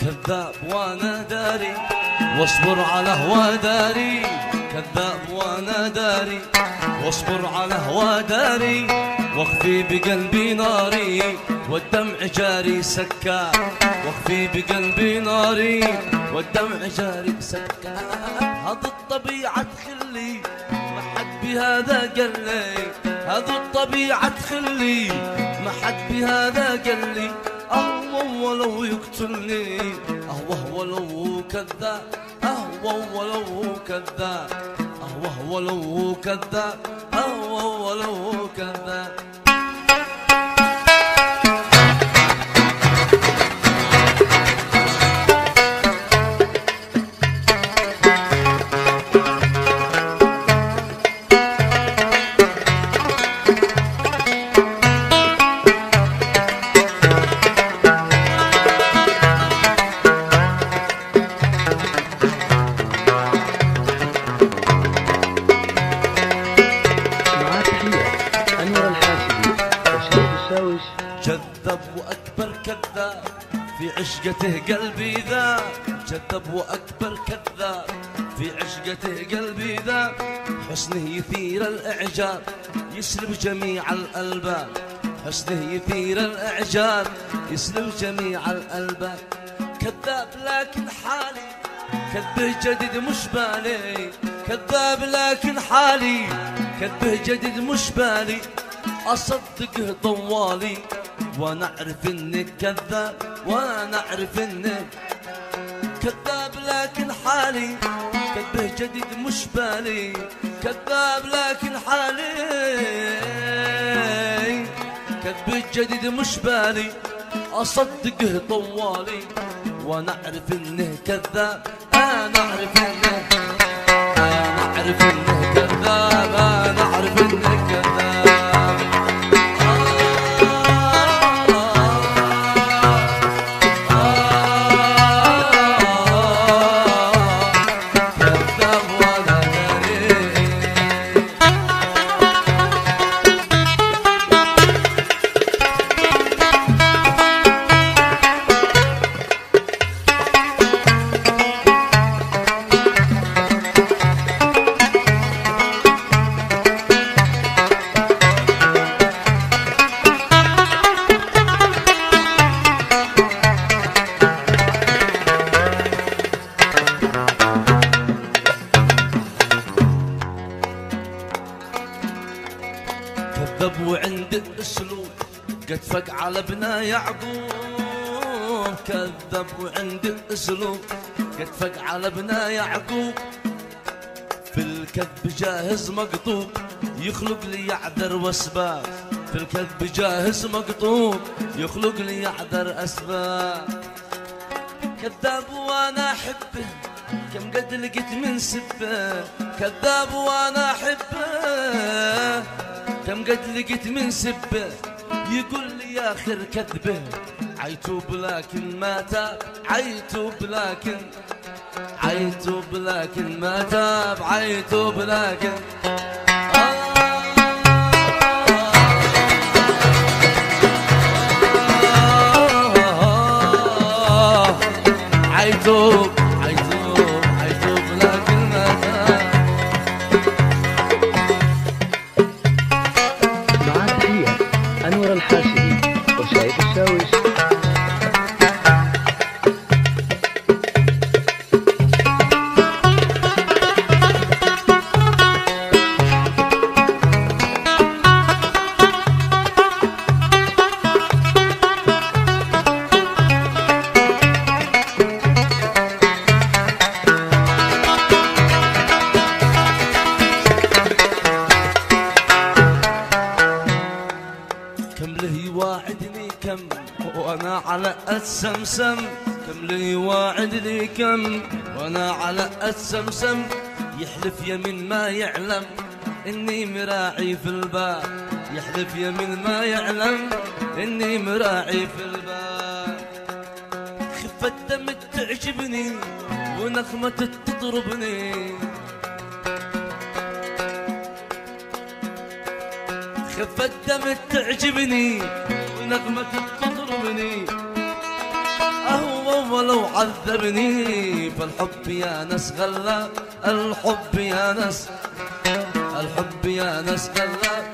كذاب وانا داري، واصبر على هوى داري. كذاب وانا داري، واصبر على هوى داري. واخفي بقلبي ناري والدمع جاري سكا. واخفي بقلبي ناري والدمع جاري سكا. هذا الطبيعة تخلي ما حد بهذا قال لي. هذا الطبيعة تخلي ما حد بهذا قال لي. أهوى ولو يقتلني، أهوى ولو كذاب، أهوى ولو كذاب، أهوى ولو كذاب، أهوى ولو كذاب. كذب وأكبر كذاب في عشقته قلبي ذاب. كذب وأكبر كذاب في عشقته قلبي ذاب. حسنه يثير الإعجاب يسلب جميع الألباب. حسنه يثير الإعجاب يسلب جميع الألباب. كذاب لكن حالي كذبه جديد مش بالي. كذاب لكن حالي كذبه جديد مش بالي. أصدقه طوالي وانا اعرف انك كذاب. وانا اعرف انك كذاب لكن حالي كذبه جديد مش بالي. كذاب لكن حالي كذبه جديد مش بالي. اصدقه طوالي وانا اعرف انه كذاب. انا اعرف انه انا اعرف انه كذاب. انا اعرف انه كذاب. كذب وعند اسلوب قد فق على ابنه يعقوب. كذب وعند اسلوب قد فق على ابنه يعقوب. في الكذب جاهز مقطوب يخلق لي يعذر واسباب. في الكذب جاهز مقطوب يخلق لي يعذر اسباب. كذاب وانا احبه كم قد لقيت من سبه. كذاب وانا احبه كم قد لقيت من سبه. يقول لي يا اخر كذبه عيتوب لكن ما تاب. عيتوب لكن عيتوب لكن ما تاب. عيتوب لكن عيتوب عيتوب عيتوب لكن ما تاب. مع تحية أنور الحاشمي وشايف الشاويش. كم له يواعدني كم وانا على السمسم. كم له يواعدني كم وانا على السمسم. يحلف يمين ما يعلم اني مراعي في الباب. يحلف يمين ما يعلم اني مراعي في الباب. خفة دم تعجبني ونغمة تضربني. خفة دم تعجبني ونغمة تضربني. أهوى ولو عذبني فالحب يا ناس غلا، الحب يا ناس، الحب يا ناس غلا.